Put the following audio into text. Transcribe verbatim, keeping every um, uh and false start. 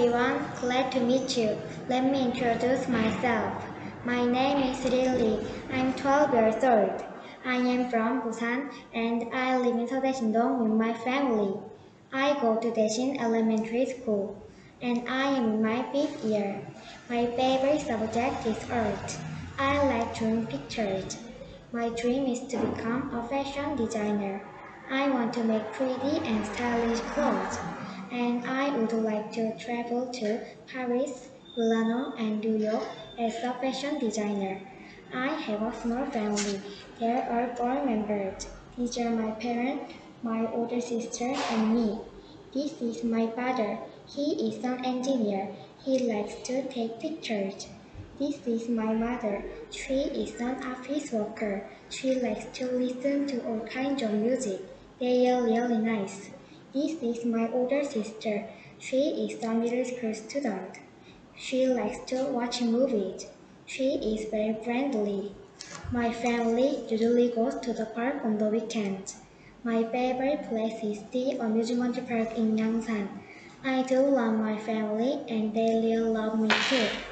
everyone, glad to meet you. Let me introduce myself. My name is Lily. I'm twelve years old. I am from Busan and I live in Seodae Shindong with my family. I go to Daeshin Elementary School and I am in my fifth year. My favorite subject is art. I like drawing pictures. My dream is to become a fashion designer. I want to make pretty and stylish clothes. And I would like to travel to Paris, Milano, and New York as a fashion designer. I have a small family. There are four members. These are my parents, my older sister, and me. This is my father. He is an engineer. He likes to take pictures. This is my mother. She is an office worker. She likes to listen to all kinds of music. They are really nice. This is my older sister. She is a middle school student. She likes to watch movies. She is very friendly. My family usually goes to the park on the weekends. My favorite place is the amusement park in Yangsan. I do love my family and they really love me too.